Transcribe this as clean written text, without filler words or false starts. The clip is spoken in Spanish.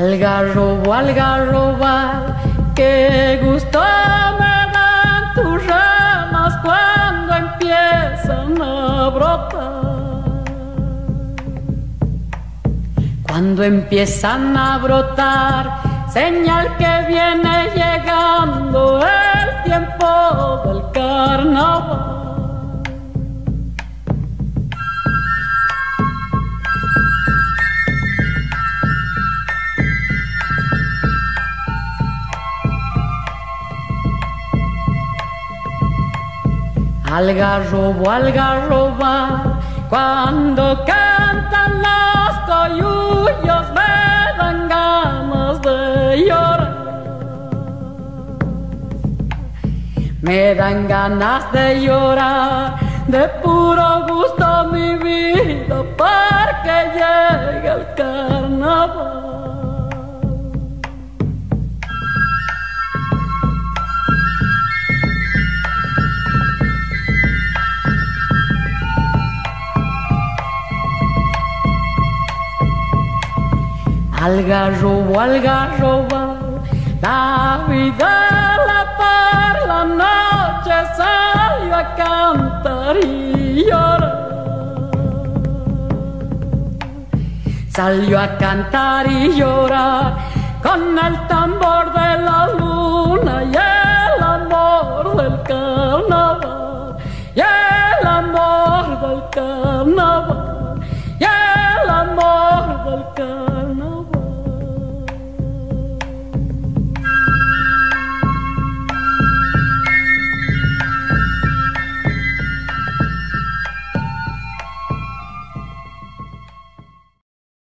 Algarrobo, qué gusto me dan tus ramas cuando empiezan a brotar. Cuando empiezan a brotar, señal que viene llegando el tiempo del carnaval. Algarrobo, cuando cantan los coyullos me dan ganas de llorar. Me dan ganas de llorar, de puro gusto mi vida, porque llega el carnaval. Algarrobo, la vida la por la noche salió a cantar y llorar. Salió a cantar y llorar con el tambor de la luna y el amor del carnaval. Y el amor del carnaval. Y el amor del carnaval.